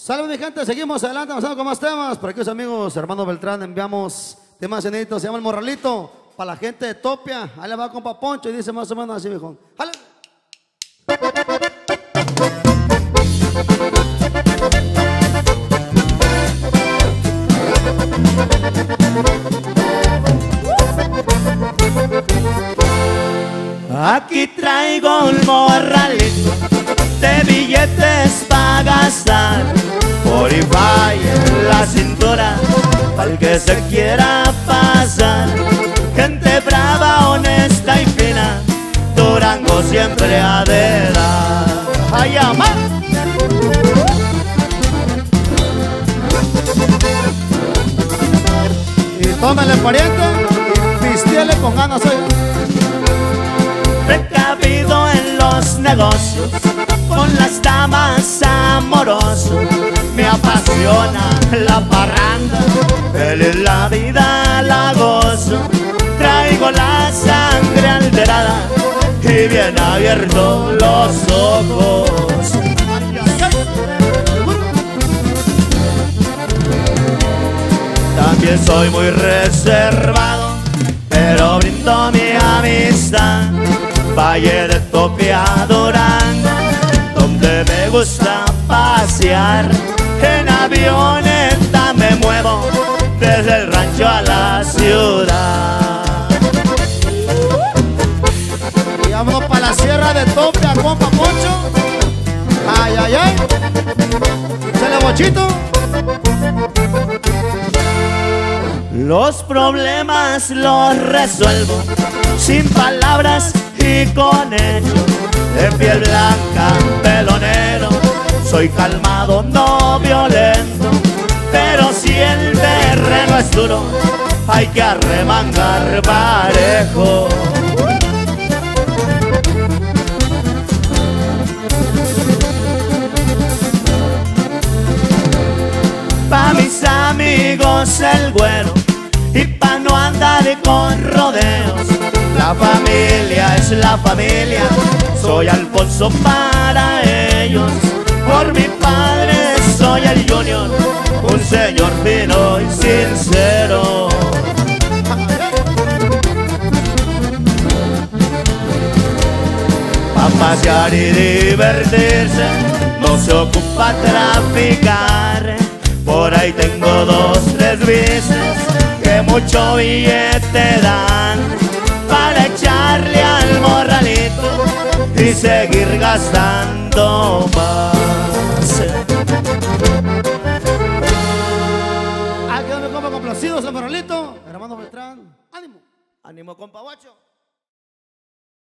Salud mi gente, seguimos adelante, avanzando con más temas. Por aquí los amigos, hermano Beltrán, enviamos temas inéditos, se llama El Morralito, para la gente de Topia. Ahí le va compa Poncho y dice más o menos así, viejo. ¡Jale! Aquí traigo un morralito de billetes pa' gastar, Fortify en la cintura pa'l que se quiera pasar. Gente brava, honesta y fina, Durango siempre ha de dar. ¡Ay, amá! Y tómenle pariente y pistiele con ganas hoy. Precavido en los negocios, con las damas amoroso, me apasiona la parranda, feliz la vida la gozo. Traigo la sangre alterada y bien abiertos los ojos. También soy muy reservado, pero brindo mi amistad. Valle de Topia, Durango, donde me gusta pasear. En avioneta me muevo desde el rancho a la ciudad. Y vámonos para la sierra de Topia, compa Poncho. Ay, ay, ay. Sale bochito. Los problemas los resuelvo sin palabras y con hechos. De piel blanca, pelo negro, soy calmado, no violento. Pero si el terreno es duro, hay que arremangar parejo. Pa' mis amigos el güero y pa' no andar con rodeos. La familia es la familia, soy Alfonso para ellos. Por mi padre soy el Junior, un señor fino y sincero. Pa' pasear y divertirse, no se ocupa traficar. Por ahí tengo 2, 3 bicis que mucho billete dan, para echarle al morralito y seguir gastando más. Aquí donde compa complacidos, El Morralito, hermano Beltrán. Ánimo. Ánimo, compa Guacho.